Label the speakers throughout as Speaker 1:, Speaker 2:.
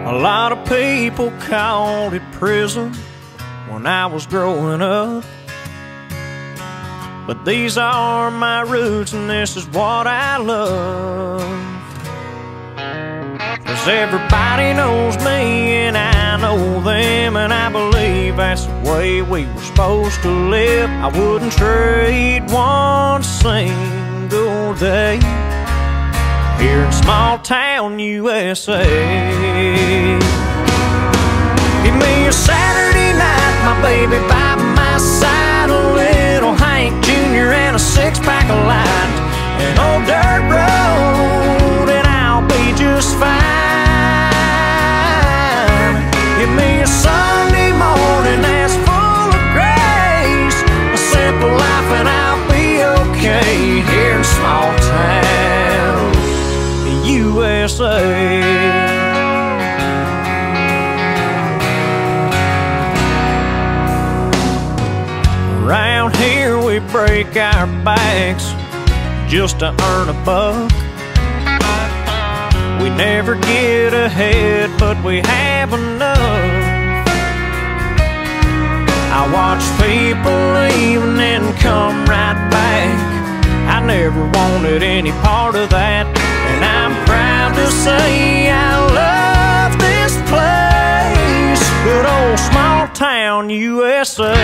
Speaker 1: A lot of people called it prison when I was growing up, but these are my roots and this is what I love. 'Cause everybody knows me and I know them, and I believe that's the way we were supposed to live. I wouldn't trade one single day here in small town USA. Give me a Saturday night, my baby by my side, a little Hank Jr. and a six-pack of light, an old dirt road, and I'll be just fine. Give me a Sunday morning that's full of grace, a simple life, and I'll be okay here in small town USA. Around here we break our backs just to earn a buck. We never get ahead, but we have enough. I watch people leave and then come right back. I never wanted any part of that, and I'm proud to say I love this place, good old small town USA.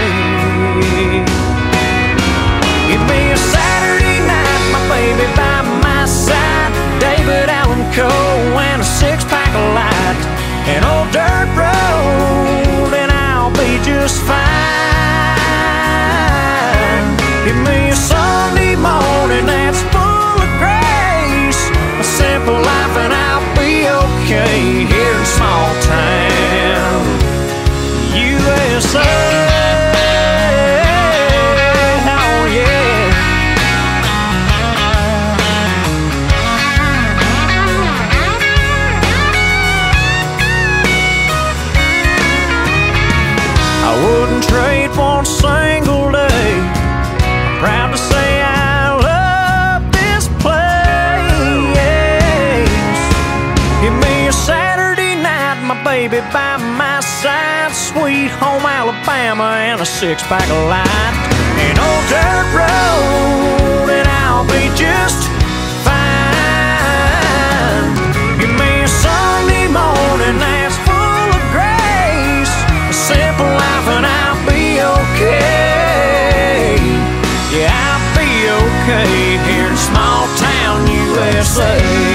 Speaker 1: Give me a Saturday night, my baby by my side, David Allan Coe and a six-pack of light, an old dirt road, and I'll be just fine. Give me a Sunday morning that's full of grace, a simple life, and I'll be okay here in small town USA. Oh yeah. I wouldn't trade one single day. I'm proud to say I love this place. Give me a Saturday night, my baby by my side, sweet home Alabama and a six-pack of light, an old dirt road, and I'll be just fine. Give me a Sunday morning that's full of grace, a simple life, and I'll be okay. Yeah, I'll be okay here in small town USA.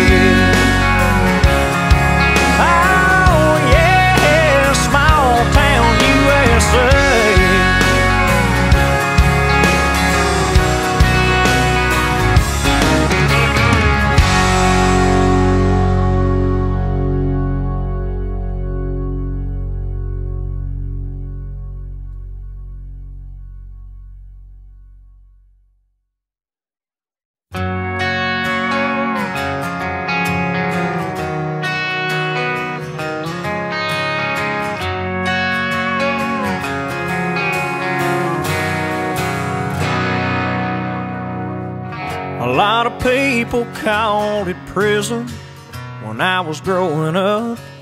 Speaker 1: A lot of people called it prison when I was growing up,